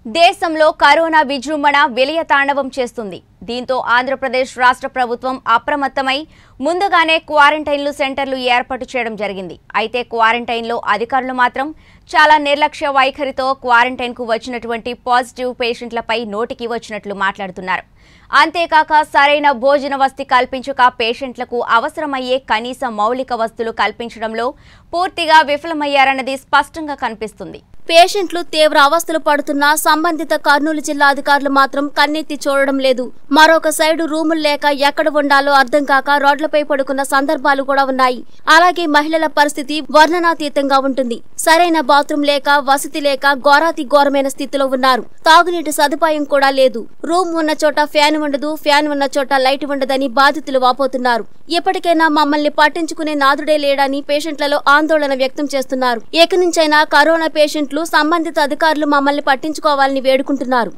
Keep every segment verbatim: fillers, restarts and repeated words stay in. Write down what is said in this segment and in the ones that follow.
దేశంలో కరోనా విజృంభణ విలయ తాండవం చేస్తుంది. దీంతో ఆంధ్రప్రదేశ్ రాష్ట్ర ప్రభుత్వం అప్రమత్తమై ముందుగానే క్వారంటైన్లు సెంటర్లు ఏర్పాటు చేయడం జరిగింది. అయితే క్వారంటైన్లో అధికారులు మాత్రం చాలా నిర్లక్ష్య వైఖరితో క్వారంటైన్కు వచ్చినటువంటి పాజిటివ్ పేషెంట్లపై నోటికి వచ్చినట్లు మాట్లాడుతున్నారు. అంతేకాక సరైన భోజన వసతి కల్పించక పేషెంట్లకు అవసరమయ్యే కనీస మౌలిక వస్తువులు కల్పించడంలో పూర్తిగా విఫలమయ్యారన్నది స్పష్టంగా కనిపిస్తుంది. పేషెంట్లు తీవ్ర అవస్థలు పడుతున్నా సంబంధిత కర్నూలు జిల్లా అధికారులు మాత్రం కన్నెత్తి చూడడం లేదు. మరొక సైడు రూములు లేక ఎక్కడ ఉండాలో అర్థం కాక రోడ్లపై పడుకున్న సందర్భాలు కూడా ఉన్నాయి. అలాగే మహిళల పరిస్థితి వర్ణనాతీతంగా ఉంటుంది. సరైన బాత్రూం లేక వసతి లేక ఘోరాతి ఘోరమైన స్థితిలో ఉన్నారు. తాగునీటి సదుపాయం కూడా లేదు. రూమ్ ఉన్న చోట ఫ్యాన్ ఉండదు, ఫ్యాన్ ఉన్న చోట లైట్ ఉండదని బాధితులు వాపోతున్నారు. ఇప్పటికైనా మమ్మల్ని పట్టించుకునే నాదుడే లేడని పేషెంట్లలో ఆందోళన వ్యక్తం చేస్తున్నారు. ఇక నుంచైనా కరోనా పేషెంట్లు సంబంధిత అధికారులు మమ్మల్ని పట్టించుకోవాలని వేడుకుంటున్నారు.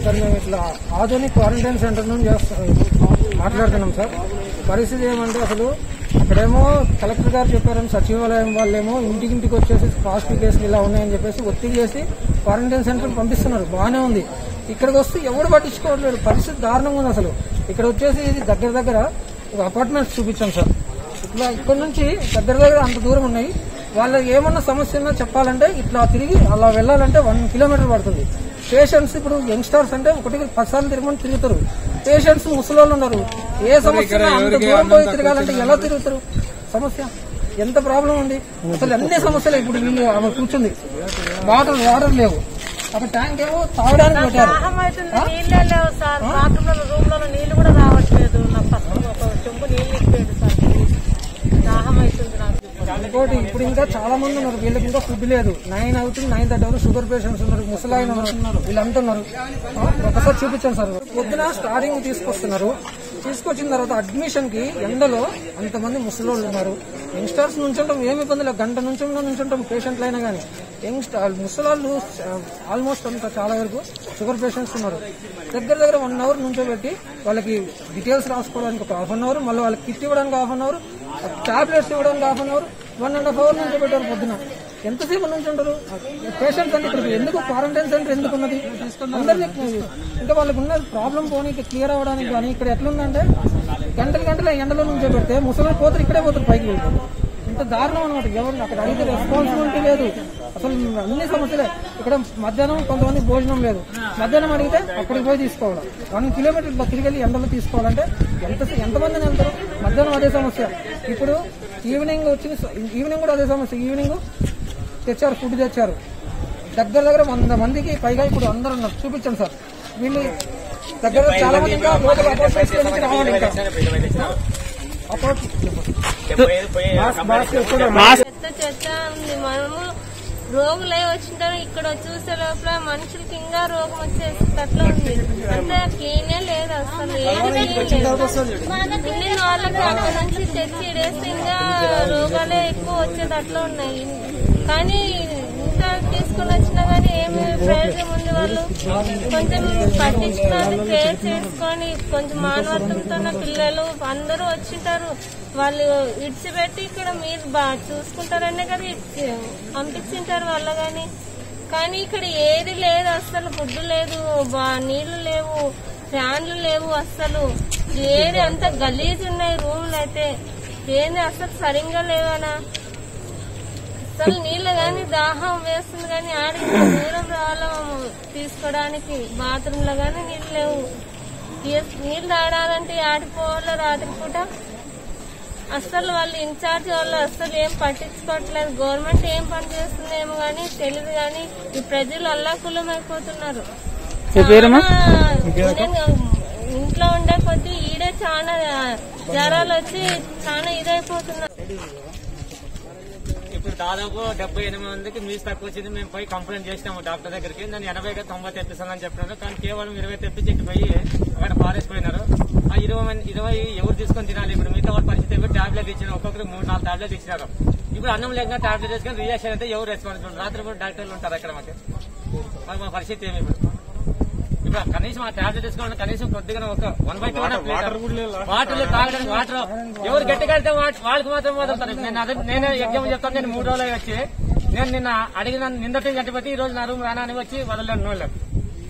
ఆధునిక క్వారంటైన్ సెంటర్ నుంచి మాట్లాడుతున్నాం సార్. పరిస్థితి ఏమంటే అసలు అక్కడేమో కలెక్టర్ గారు చెప్పారని సచివాలయం వాళ్ళేమో ఇంటికింటికి వచ్చేసి పాజిటివ్ కేసులు ఇలా ఉన్నాయని చెప్పేసి ఒత్తిడి చేసి క్వారంటైన్ సెంటర్ పంపిస్తున్నారు. బాగానే ఉంది. ఇక్కడికి వస్తే ఎవరు పట్టించుకోవట్లేదు. పరిస్థితి దారుణంగా ఉంది. అసలు ఇక్కడ వచ్చేసి ఇది దగ్గర దగ్గర ఒక అపార్ట్మెంట్స్ చూపించాం సార్. ఇట్లా ఇక్కడ నుంచి దగ్గర దగ్గర అంత దూరం ఉన్నాయి. వాళ్ళకి ఏమన్నా సమస్య ఉన్నా చెప్పాలంటే ఇట్లా తిరిగి అలా వెళ్లాలంటే వన్ కిలోమీటర్ పడుతుంది. పేషెంట్స్ ఇప్పుడు యంగ్స్టర్స్ అంటే ఒకటికి పది సార్లు తిరగమని తిరుగుతారు. పేషెంట్స్ ముసలోళ్ళు ఉన్నారు. ఏ సమస్య అంత దూరం పోయి తిరగాలంటే ఎలా తిరుగుతారు? సమస్య ఎంత ప్రాబ్లం ఉంది. అసలు అన్ని సమస్యలు ఇప్పుడు వీళ్ళు ఆమె కూర్చుంది. వాటర్ వాటర్ లేవు. అక్కడ ట్యాంక్ ఏమో తాగడానికి పెట్టారు. నీళ్ళే లేవు సార్. బాత్రూంలో రూమ్ లో నీళ్లు కూడా రావట్లేదు. చెంబు నీళ్ళు ఇచ్చేది సార్. దాహం అవుతుంది నాకు. ఇంకోటి ఇప్పుడు ఇంకా చాలా మంది ఉన్నారు. వీళ్ళకి ఇంకా ఫుడ్ లేదు. నైన్ అవుతుంది, నైన్ థర్టీ అవుతుంది. షుగర్ పేషెంట్స్ ఉన్నారు, ముసలాయిన ఉన్నారు. వీళ్ళంతా ఉన్నారు. ఒకసారి చూపించాను సార్. పొద్దున స్టార్టింగ్ తీసుకొస్తున్నారు. తీసుకొచ్చిన తర్వాత అడ్మిషన్ కి ఎండలో అంతమంది ముసలోళ్ళు ఉన్నారు. యంగ్స్టర్స్ నుంచుంటాం, ఏమి ఇబ్బంది లేదు. గంట నుంచి నుంచుంటాం పేషెంట్లు అయినా కానీ. యంగ్స్టర్ ముసలాళ్ళు ఆల్మోస్ట్ అంతా చాలా వరకు షుగర్ పేషెంట్స్ ఉన్నారు. దగ్గర దగ్గర వన్ అవర్ నుంచోబెట్టి వాళ్ళకి డీటెయిల్స్ రాసుకోవడానికి ఒక హాఫ్ అన్ అవర్, మళ్ళీ వాళ్ళకి కిట్ ఇవ్వడానికి హాఫ్ అన్ అవర్, టాబ్లెట్స్ ఇవ్వడానికి half an hour, one and half hour నుంచి పెట్టారు పొద్దున. ఎంతసేపు నుంచి ఉంటారు పేషెంట్స్ అంటే? ఇక్కడ ఎందుకు క్వారంటైన్ సెంటర్ ఎందుకు ఉన్నది? అందరినీ ఇంకా వాళ్ళకు ఉన్న ప్రాబ్లం పోనీ క్లియర్ అవ్వడానికి కానీ ఇక్కడ ఎట్లుందంటే గంటలు గంటల ఎండలో నుంచో పెడితే ముసలి పోతారు, ఇక్కడే పోతారు, పైకి వెళ్తారు. ఇంత దారుణం అనమాట. ఎవరు అక్కడ అడిగితే రెస్పాన్సిబిలిటీ లేదు. అసలు అన్ని సమస్యలే. ఇక్కడ మధ్యాహ్నం కొంతమంది భోజనం లేదు. మధ్యాహ్నం అడిగితే అక్కడికి పోయి తీసుకోవాలి. వన్ కిలోమీటర్ తిరిగి వెళ్ళి ఎండలో తీసుకోవాలంటే ఎంత ఎంతమందిని వెళ్తారు? మధ్యాహ్నం అదే సమస్య. ఇప్పుడు ఈవినింగ్ వచ్చిన ఈవినింగ్ కూడా అదే సమస్య. ఈవినింగ్ తెచ్చారు, ఫుడ్ తెచ్చారు. దగ్గర దగ్గర వంద మందికి పైగా ఇప్పుడు అందరూ ఉన్నారు. చూపించాను సార్. వీళ్ళు దగ్గర చాలా మంది ఇంకా రావాలి. ఇంకా చెత్త ఉంది. మనము రోగులై వచ్చింటారు. ఇక్కడ చూసే లోపల మనుషులకి ఇంకా రోగం వచ్చేటట్లు ఉంది. అంతే క్లీనే లేదు అసలు. ఏది ఇన్ని వాళ్ళకి అక్కడ నుంచి తెచ్చి ఇడేస్తే ఇంకా రోగాలే ఎక్కువ వచ్చేటట్లు ఉన్నాయి. కానీ ఇంత తీసుకుని వచ్చినా కానీ ఏమి ప్రయోజనం ఉంది? వాళ్ళు కొంచెం పట్టించుకున్నారు, కేర్ చేసుకొని కొంచెం మానవత్వంతో పిల్లలు అందరూ వచ్చింటారు. వాళ్ళు ఇడిచిపెట్టి ఇక్కడ మీరు బాగా చూసుకుంటారనే కదా పంపించింటారు వాళ్ళు. కానీ కానీ ఇక్కడ ఏది లేదు అసలు. ఫుడ్ లేదు, నీళ్లు లేవు, ఫ్యాన్లు లేవు. అసలు ఏది అంత గలీజ్ ఉన్నాయి రూమ్లు అయితే. ఏంది అసలు సరిగ్గా లేవనా? అసలు నీళ్ళు కానీ దాహం వేస్తుంది కానీ ఆడికి దూరం రావాలో తీసుకోవడానికి. బాత్రూమ్ లో కానీ నీళ్ళు లేవు. నీళ్ళు తాగాలంటే ఆడిపోవాలో రాత్రి పూట. అసలు వాళ్ళు ఇన్ఛార్జ్ వాళ్ళు అసలు ఏం పట్టించుకోవట్లేదు. గవర్నమెంట్ ఏం పని చేస్తుందేమో కానీ తెలియదు. కానీ ఈ ప్రజలు అల్లాకులం అయిపోతున్నారు. ఇంట్లో ఉండే కొద్దీ ఈడే చాలా జ్వరాలు వచ్చి చాలా ఇదైపోతున్నారు. ఇప్పుడు దాదాపు డెబ్బై ఎనిమిది మందికి మీస్ తక్కువ వచ్చింది. మేము పోయి కంప్లైంట్ చేసినాము డాక్టర్ దగ్గరికి. నేను ఎనభై తొంభై తెప్పిస్తానని చెప్పినాను. కానీ కేవలం ఇరవై తెప్పించి పోయి అక్కడ పారేసిపోయినారు. ఆ ఇరవై మంది ఇరవై ఎవరు తీసుకొని తినాలి? ఇప్పుడు మిగతా వాళ్ళ పరిస్థితి టాబ్లెట్ ఇచ్చినారు. ఒక్కొక్కరికి మూడు నాలుగు టాబ్లెట్ ఇచ్చినారు. ఇప్పుడు అన్నం లేకుండా టాబ్లెట్ వేసుకొని రియాక్షన్ అయితే ఎవరు రెస్పాన్సిబుల్? రాత్రి కూడా డాక్టర్లు ఉంటారు అక్కడ. మాకు మా పరిస్థితి ఏమి? ఇప్పుడు ఇప్పుడు కనీసం ఆ టాబ్లెట్ తీసుకోవాలి. కనీసం కొద్దిగా ఒక వన్ బై టూ వాటర్ తాగడానికి వాటర్ ఎవరు గట్టిగా వాళ్ళకి మాత్రం వదులుతారు. నేను అదే నేనే ఎగ్జామ్ చెప్తాను. నేను మూడు రోజులు వచ్చి నేను నిన్న అడిగిన నిందటి గట్టిపట్టి ఈ రోజు నా రూమ్ రానా అని వచ్చి వదలలేను.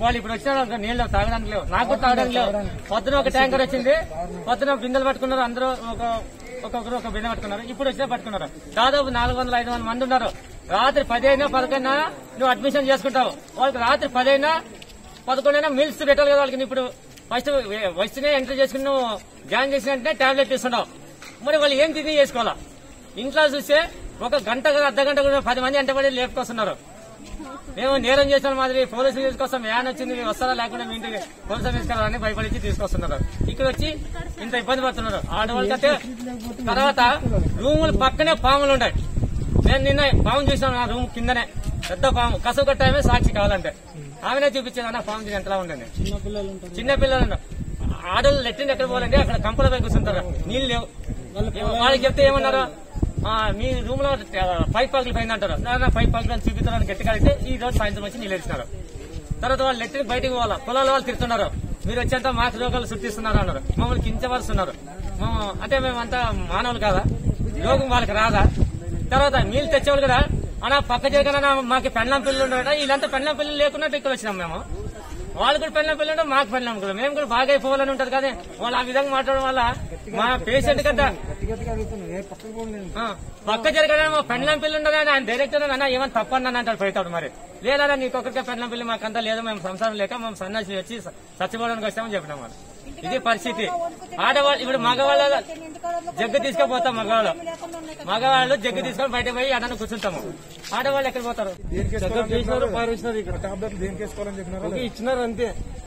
వాళ్ళు ఇప్పుడు వచ్చిన నీళ్ళు తాగడానికి లేవు, నాకు కూడా తాగడానికి లేవు. పొద్దున ఒక ట్యాంకర్ వచ్చింది, పొద్దున బిందెలు పట్టుకున్నారు, అందరూ ఒక ఒక్కొక్కరు ఒక బిందె పట్టుకున్నారు. ఇప్పుడు వచ్చినా పట్టుకున్నారు. దాదాపు నాలుగు వందల ఐదు వందల మంది ఉన్నారు. రాత్రి పదైనా పదకొండైనా నువ్వు అడ్మిషన్ చేసుకుంటావు. వాళ్ళకి రాత్రి పదైనా పదకొండైనా మీల్స్ పెట్టాలి కదా వాళ్ళకి. ఇప్పుడు ఫస్ట్ వస్తేనే ఎంట్రీ చేసుకుని నువ్వు జాయిన్ చేసిన వెంటనే టాబ్లెట్ ఇస్తున్నావు. మరి వాళ్ళు ఏం తిని చేసుకోవాలా? ఇంట్లో చూస్తే ఒక గంట అర్ధ గంట కూడా పది మంది ఎంటబడి లేపుకొస్తున్నారు. మేము నేరం చేసిన మాదిరి పోలీసులు తీసుకొస్తాం, వ్యాన్ వచ్చింది వస్తారా లేకుండా మీ ఇంటికి పోలీసులు తీసుకెళ్లాలని భయపడించి తీసుకొస్తున్నారు. ఇక్కడ వచ్చి ఇంత ఇబ్బంది పడుతున్నారు ఆడవాళ్ళకంటే. తర్వాత రూములు పక్కనే పాములు ఉంటాయి. నేను నిన్న పాము చూసాను నా రూమ్ కిందనే, పెద్ద పాము. కసువు కట్టామే సాక్షి కావాలంటే ఆమెనే చూపించాను అన్న పాము దీని ఎంతలా ఉండేది. చిన్న పిల్లలు ఆడవాళ్ళు లెట్టింది ఎక్కడ పోవాలంటే అక్కడ కంపల పై కూర్చుంటారు, నీళ్ళు లేవు. వాళ్ళకి చెప్తే ఏమన్నారు, మీ రూమ్ లో పైప్ పగులు పైన అంటారు. పైప్ పగులు అని చూపిస్తారని గట్టిగా అయితే ఈ రోజు సాయంత్రం వచ్చి నీళ్ళు ఇచ్చినారు. తర్వాత వాళ్ళు లెట్టిని బయటకు పోవాలా, పొలాల వాళ్ళు తిరుగుతున్నారు. మీరు వచ్చేంత మాకు రోగాలు సృష్టిస్తున్నారు అన్నారు. మమ్మల్ని కించపరుస్తున్నారు. అంటే మేమంతా మానవులు కాదా? రోగం వాళ్ళకి రాదా? తర్వాత నీళ్ళు తెచ్చేవాళ్ళు కదా అన్న పక్క జరగన మాకు పెళ్ళం పిల్లలు ఉండట, వీళ్ళంతా పెళ్ళం పిల్లలు లేకున్నట్టు ఇక్కడ వచ్చినాం మేము. వాళ్ళు కూడా పెళ్ళం పిల్లలు ఉంటే మాకు పెళ్ళం కూడా, మేము కూడా బాగా అయిపోవాలని ఉంటది కానీ వాళ్ళు ఆ విధంగా మాట్లాడడం వల్ల మా పేషెంట్ కదా పక్క జరగడం మా పెళ్ళం పిల్లలు ఉండదని ఆయన డైరెక్టర్ అన్న ఏమన్నా తప్పని అంటాడు పోతాడు. మరి లేదా నీకొక్కరికే పెళ్ళం పిల్లలు మాకంతా లేదు, మేము సంసారం లేక మేము సన్యాసి వచ్చి చచ్చిపోవడానికి వచ్చామని చెప్పినాం. వాళ్ళు ఇది పరిస్థితి. ఆడవాళ్ళు ఇప్పుడు మగవాళ్ళ జగ్గు తీసుకుపోతాం, మగవాళ్ళు మగవాళ్ళు జగ్గు తీసుకొని బయటకు పోయి అన్న కూర్చుంటాము. ఆడవాళ్ళు ఎక్కడ పోతారు? ఇచ్చినారు అంతే.